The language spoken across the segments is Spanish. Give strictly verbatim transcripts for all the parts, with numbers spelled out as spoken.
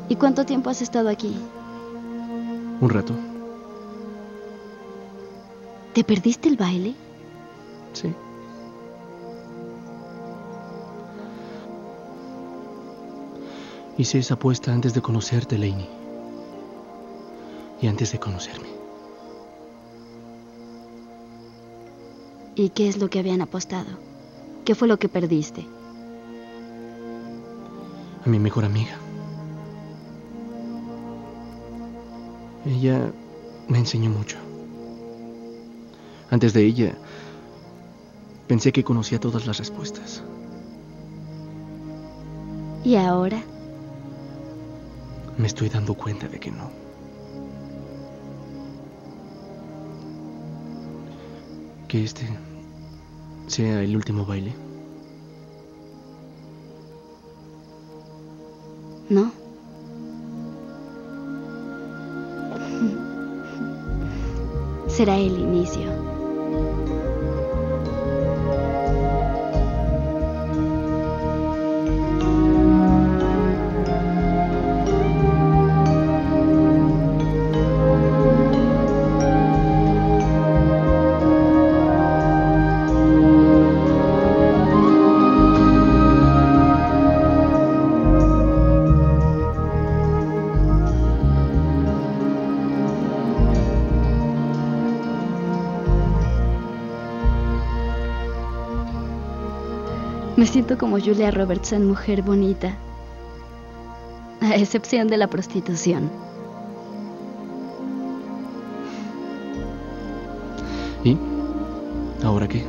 ¿Y cuánto tiempo has estado aquí? Un rato. ¿Te perdiste el baile? Sí. Hice esa apuesta antes de conocerte, Lainey. Y antes de conocerme. ¿Y qué es lo que habían apostado? ¿Qué fue lo que perdiste? A mi mejor amiga. Ella me enseñó mucho. Antes de ella, pensé que conocía todas las respuestas. ¿Y ahora? Me estoy dando cuenta de que no. Que este sea el último baile. ¿No? Será el inicio. Me siento como Julia Roberts en Mujer Bonita, a excepción de la prostitución. ¿Y? ¿Ahora qué?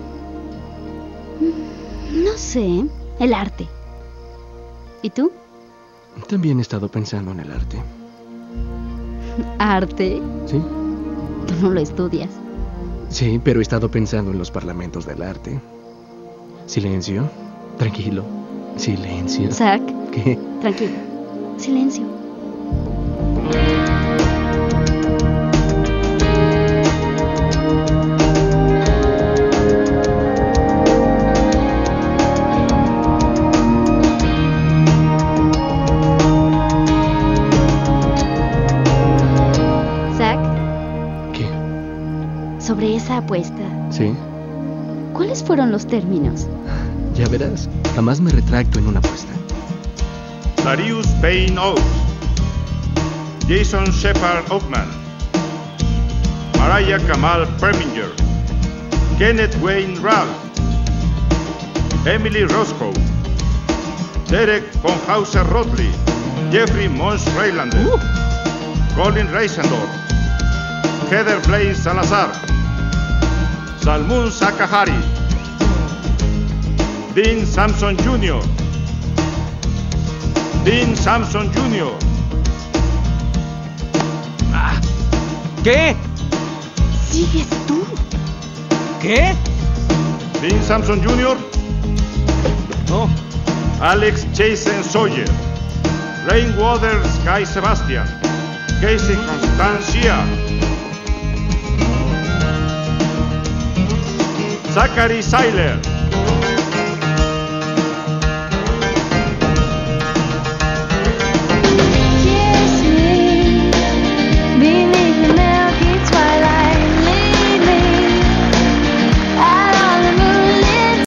No sé, el arte. ¿Y tú? También he estado pensando en el arte. ¿Arte? ¿Sí? Tú no lo estudias. Sí, pero he estado pensando en los parlamentos del arte. Silencio. Tranquilo. Silencio. Zack. ¿Qué? Tranquilo. Silencio. Zack. ¿Qué? Sobre esa apuesta. ¿Sí? ¿Cuáles fueron los términos? Ya verás, jamás me retracto en una apuesta. Darius Payne Oates, Jason Shepard Oakman, Mariah Kamal Preminger, Kenneth Wayne Ralph, Emily Roscoe, Derek von Hauser Rotley, Jeffrey Mons Reilander, uh. Colin Reisendorf, Heather Blaine Salazar, Salmun Sakahari, Dean Sampson junior Dean Sampson junior Ah, ¿qué? Sigues tú. ¿Qué? Dean Sampson junior No. Alex Jason Sawyer, Rainwater Sky Sebastian, Casey Constancia, Zachary Seiler,